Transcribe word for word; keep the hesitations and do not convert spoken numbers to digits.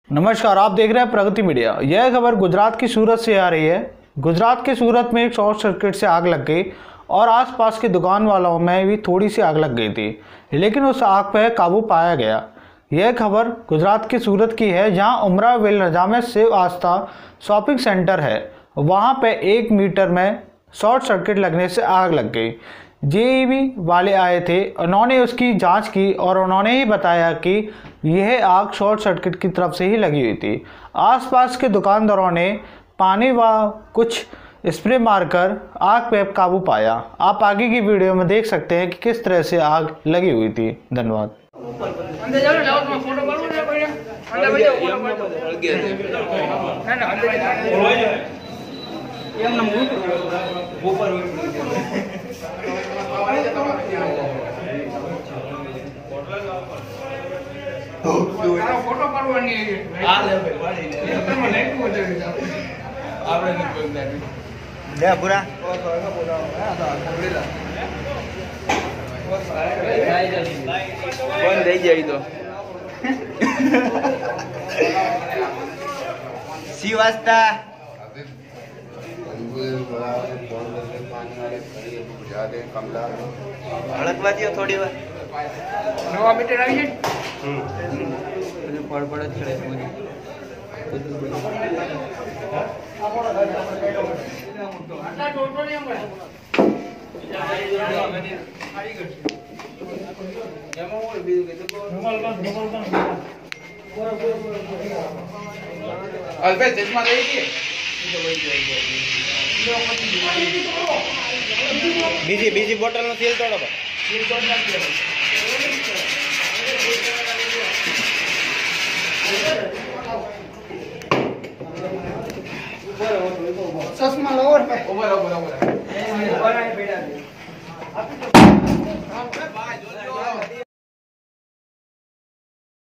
नमस्कार, आप देख रहे हैं प्रगति मीडिया। यह खबर गुजरात की सूरत से आ रही है। गुजरात के सूरत में एक शॉर्ट सर्किट से आग लग गई और आसपास के दुकान वालों में भी थोड़ी सी आग लग गई थी, लेकिन उस आग पर काबू पाया गया। यह खबर गुजरात के सूरत की है, जहां उमरा वेल नजा में शिव आस्था शॉपिंग सेंटर है। वहां पे एक मीटर में शॉर्ट सर्किट लगने से आग लग गई। जेईबी वाले आए थे, उन्होंने उसकी जांच की और उन्होंने ही बताया कि यह आग शॉर्ट सर्किट की तरफ से ही लगी हुई थी। आसपास के दुकानदारों ने पानी व कुछ स्प्रे मारकर आग पे काबू पाया। आप आगे की वीडियो में देख सकते हैं कि किस तरह से आग लगी हुई थी। धन्यवाद। फोटो पाडવાની આ લે ભાઈ તમે લેટ બોલે આપણે ન બોલતા લે પૂરા કોણ દઈ જાય તો શિવાસ્તા હળકવા દો થોડી વાર નવા મીટર આવી જાય પડ પડ ચડે પૂરી આટલા ટોટો ને અમે ખાલી કરશે એમાં ઓર બીજું કે તો નોર્મલ બસ નોર્મલ બસ પૂરા પૂરા પૂરા અલ્પે ચશ્મા લઈ ગઈ તો વઈ જાય બીજી બીજી બોટલ નો તેલ તોડો તેલ તોડ નાખી चश्मा लो और पे ओवर ओवर ओवर